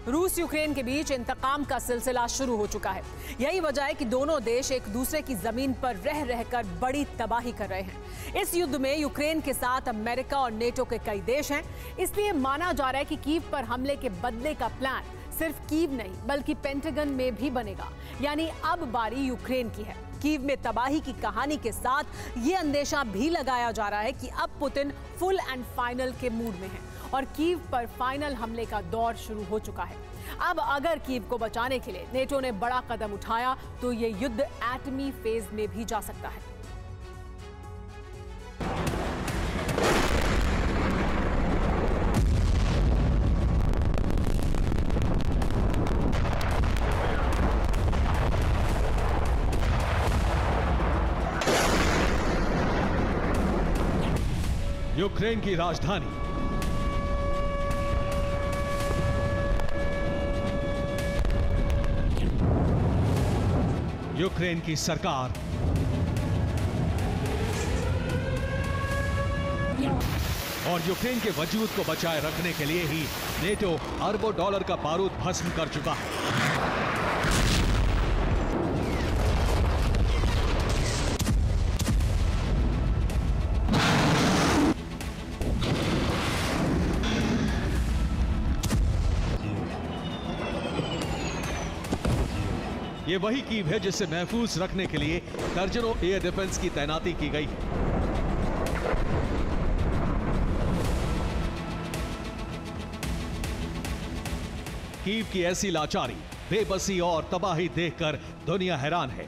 रूस यूक्रेन के बीच इंतकाम का सिलसिला शुरू हो चुका है। यही वजह है कि दोनों देश एक दूसरे की जमीन पर रह रहकर बड़ी तबाही कर रहे हैं। इस युद्ध में यूक्रेन के साथ अमेरिका और नेटो के कई देश हैं। इसलिए माना जा रहा है कि कीव पर हमले के बदले का प्लान सिर्फ कीव नहीं बल्कि पेंटागन में भी बनेगा। यानी अब बारी यूक्रेन की है। कीव में तबाही की कहानी के साथ ये अंदेशा भी लगाया जा रहा है कि अब पुतिन फुल एंड फाइनल के मूड में है और कीव पर फाइनल हमले का दौर शुरू हो चुका है। अब अगर कीव को बचाने के लिए नेटो ने बड़ा कदम उठाया तो ये युद्ध एटमी फेज में भी जा सकता है। यूक्रेन की राजधानी यूक्रेन की सरकार और यूक्रेन के वजूद को बचाए रखने के लिए ही नेटो अरबों डॉलर का बारूद भस्म कर चुका है। ये वही कीव है जिसे महफूज रखने के लिए दर्जनों एयर डिफेंस की तैनाती की गई है। कीव की ऐसी लाचारी, बेबसी और तबाही देखकर दुनिया हैरान है।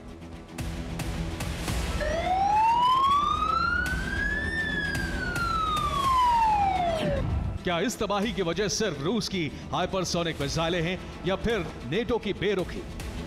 क्या इस तबाही की वजह सिर्फ रूस की हाइपरसोनिक मिसाइलें हैं या फिर नेटो की बेरुखी?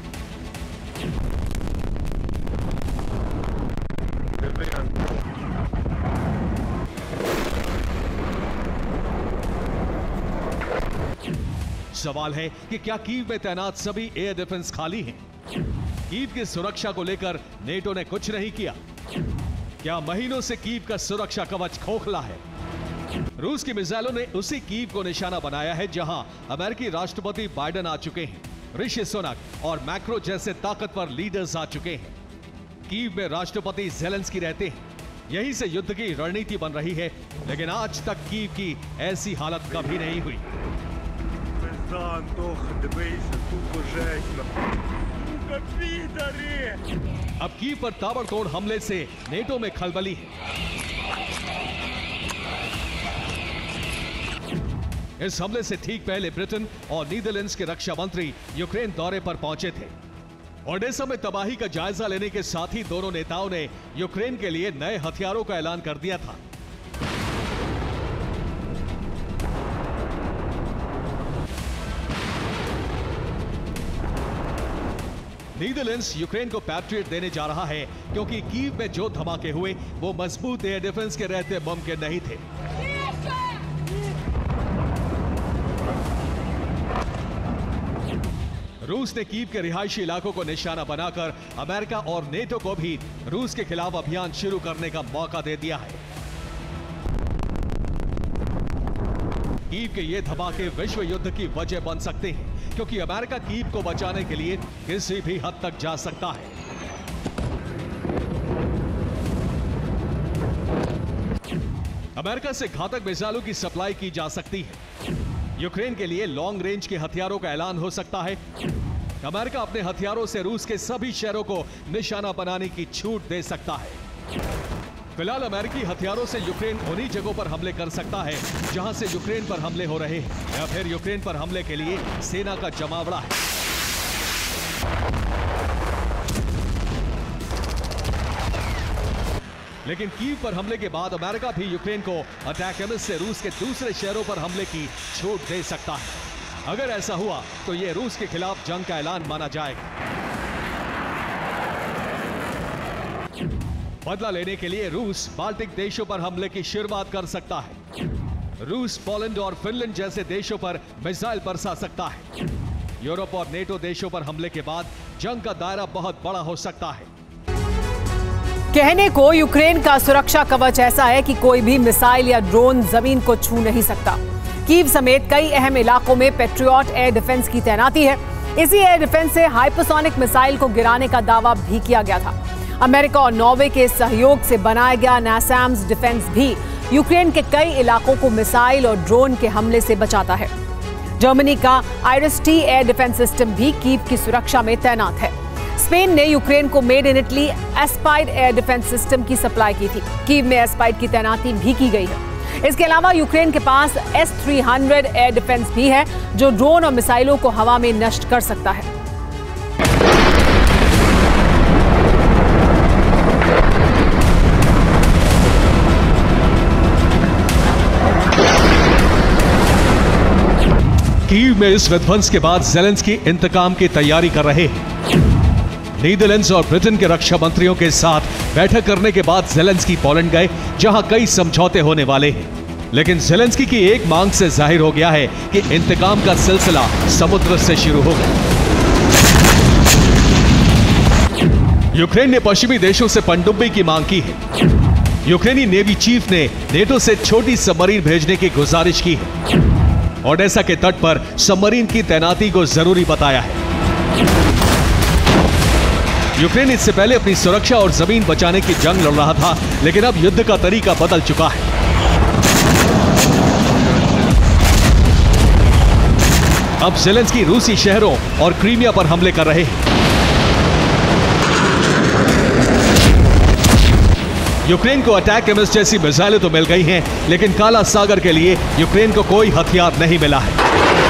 सवाल है कि क्या कीव में तैनात सभी एयर डिफेंस खाली हैं? कीव की सुरक्षा को लेकर नेटो ने कुछ नहीं किया। क्या महीनों से कीव का सुरक्षा कवच खोखला है? रूस की मिसाइलों ने उसी कीव को निशाना बनाया है जहां अमेरिकी राष्ट्रपति बाइडेन आ चुके हैं, ऋषि सुनक और मैक्रो जैसे ताकतवर लीडर्स आ चुके हैं। कीव में राष्ट्रपति ज़ेलेंस्की रहते हैं। यहीं से युद्ध की रणनीति बन रही है, लेकिन आज तक कीव की ऐसी हालत कभी नहीं हुई। अब कीव पर ताबड़तोड़ हमले से नेटो में खलबली है। इस हमले से ठीक पहले ब्रिटेन और नीदरलैंड्स के रक्षा मंत्री यूक्रेन दौरे पर पहुंचे थे। ओडेसा में तबाही का जायजा लेने के साथ ही दोनों नेताओं ने यूक्रेन के लिए नए हथियारों का ऐलान कर दिया था। नीदरलैंड्स यूक्रेन को पैट्रियट देने जा रहा है क्योंकि कीव में जो धमाके हुए वो मजबूत एयर डिफेंस के रहते मुमकिन नहीं थे। रूस ने कीव के रिहायशी इलाकों को निशाना बनाकर अमेरिका और नेटो को भी रूस के खिलाफ अभियान शुरू करने का मौका दे दिया है। कीव के ये धमाके विश्व युद्ध की वजह बन सकते हैं क्योंकि अमेरिका कीव को बचाने के लिए किसी भी हद तक जा सकता है। अमेरिका से घातक मिसाइलों की सप्लाई की जा सकती है। यूक्रेन के लिए लॉन्ग रेंज के हथियारों का ऐलान हो सकता है। अमेरिका अपने हथियारों से रूस के सभी शहरों को निशाना बनाने की छूट दे सकता है। फिलहाल अमेरिकी हथियारों से यूक्रेन उन्हीं जगहों पर हमले कर सकता है जहां से यूक्रेन पर हमले हो रहे हैं या फिर यूक्रेन पर हमले के लिए सेना का जमावड़ा है। लेकिन कीव पर हमले के बाद अमेरिका भी यूक्रेन को अटैकम्स से रूस के दूसरे शहरों पर हमले की छूट दे सकता है। अगर ऐसा हुआ तो यह रूस के खिलाफ जंग का ऐलान माना जाएगा। बदला लेने के लिए रूस बाल्टिक देशों पर हमले की शुरुआत कर सकता है। रूस पोलैंड और फिनलैंड जैसे देशों पर मिसाइल बरसा सकता है। यूरोप और नेटो देशों पर हमले के बाद जंग का दायरा बहुत बड़ा हो सकता है। कहने को यूक्रेन का सुरक्षा कवच ऐसा है कि कोई भी मिसाइल या ड्रोन जमीन को छू नहीं सकता। कीव समेत कई अहम इलाकों में पेट्रियट एयर डिफेंस की तैनाती है। इसी एयर डिफेंस से हाइपरसोनिक मिसाइल को गिराने का दावा भी किया गया था। अमेरिका और नॉर्वे के सहयोग से बनाया गया नासैम्स डिफेंस भी यूक्रेन के कई इलाकों को मिसाइल और ड्रोन के हमले से बचाता है। जर्मनी का IRIS-T एयर डिफेंस सिस्टम भी कीव की सुरक्षा में तैनात है। स्पेन ने यूक्रेन को made in Italy Aspide air defence system की सप्लाई की थी। कीव में एस्पाइड की तैनाती भी की गई है। इसके अलावा यूक्रेन के पास S-300 एयर डिफेंस भी है, जो ड्रोन और मिसाइलों को हवा में नष्ट कर सकता है। कीव में इस विध्वंस के बाद ज़ेलेंस्की इंतकाम की तैयारी कर रहे हैं। नीदरलैंड्स और ब्रिटेन के रक्षा मंत्रियों के साथ बैठक करने के बाद ज़ेलेंस्की पोलैंड गए, जहां कई समझौते होने वाले हैं। लेकिन ज़ेलेंस्की की एक मांग से जाहिर हो गया है कि इंतकाम का सिलसिला समुद्र से शुरू होगा। यूक्रेन ने पश्चिमी देशों से पनडुब्बी की मांग की है। यूक्रेनी नेवी चीफ ने नेटो से छोटी सबमरीन भेजने की गुजारिश की है। ओडेसा के तट पर सबमरीन की तैनाती को जरूरी बताया है। यूक्रेन इससे पहले अपनी सुरक्षा और जमीन बचाने की जंग लड़ रहा था, लेकिन अब युद्ध का तरीका बदल चुका है। अब ज़ेलेंस्की रूसी शहरों और क्रीमिया पर हमले कर रहे हैं। यूक्रेन को अटैक एमएस जैसी मिसाइलें तो मिल गई हैं, लेकिन काला सागर के लिए यूक्रेन को कोई हथियार नहीं मिला है।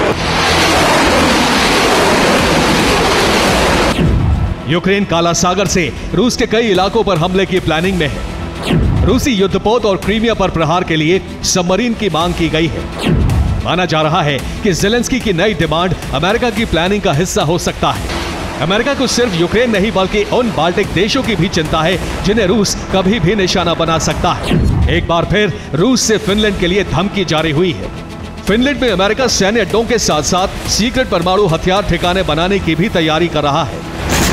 यूक्रेन काला सागर से रूस के कई इलाकों पर हमले की प्लानिंग में है। रूसी युद्धपोत और क्रीमिया पर प्रहार के लिए सबमरीन की मांग की गई है। माना जा रहा है कि ज़ेलेंस्की की नई डिमांड अमेरिका की प्लानिंग का हिस्सा हो सकता है। अमेरिका को सिर्फ यूक्रेन नहीं बल्कि उन बाल्टिक देशों की भी चिंता है जिन्हें रूस कभी भी निशाना बना सकता है। एक बार फिर रूस से फिनलैंड के लिए धमकी जारी हुई है। फिनलैंड में अमेरिका सैन्य अड्डों के साथ साथ सीक्रेट परमाणु हथियार ठिकाने बनाने की भी तैयारी कर रहा है।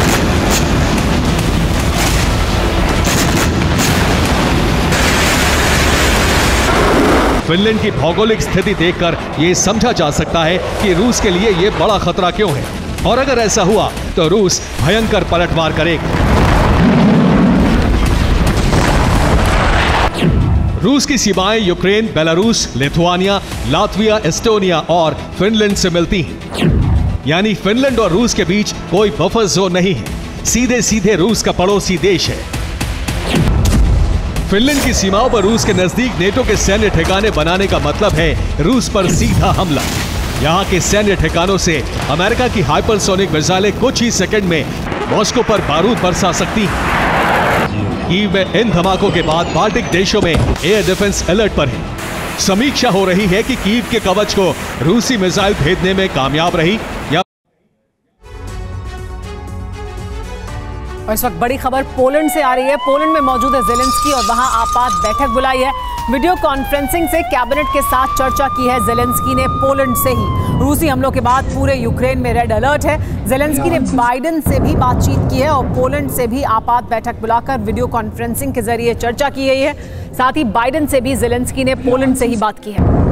फिनलैंड की भौगोलिक स्थिति देखकर यह समझा जा सकता है कि रूस के लिए यह बड़ा खतरा क्यों है, और अगर ऐसा हुआ तो रूस भयंकर पलटवार करेगा। रूस की सीमाएं Ukraine, Belarus, Lithuania, Latvia, Estonia और फिनलैंड से मिलती हैं। यानी फिनलैंड और रूस के बीच कोई बफर जोन नहीं है, सीधे सीधे रूस का पड़ोसी देश है। फिनलैंड की सीमाओं पर रूस के नजदीक नेटो के सैन्य ठिकाने बनाने का मतलब है रूस पर सीधा हमला। यहाँ के सैन्य ठिकानों से अमेरिका की हाइपरसोनिक मिसाइलें कुछ ही सेकंड में मॉस्को पर बारूद बरसा सकती हैं। कीव में इन धमाकों के बाद बाल्टिक देशों में एयर डिफेंस अलर्ट पर है। समीक्षा हो रही है कि कीव के कवच को रूसी मिसाइल भेजने में कामयाब रही या। और इस वक्त बड़ी खबर पोलैंड से आ रही है। पोलैंड में मौजूद है ज़ेलेंस्की और वहां आपात बैठक बुलाई है। वीडियो कॉन्फ्रेंसिंग से कैबिनेट के साथ चर्चा की है ज़ेलेंस्की ने पोलैंड से ही। रूसी हमलों के बाद पूरे यूक्रेन में रेड अलर्ट है। ज़ेलेंस्की ने बाइडेन से भी बातचीत की है और पोलैंड से भी आपात बैठक बुलाकर वीडियो कॉन्फ्रेंसिंग के जरिए चर्चा की गई है। साथ ही बाइडेन से भी ज़ेलेंस्की ने पोलैंड से ही बात की है।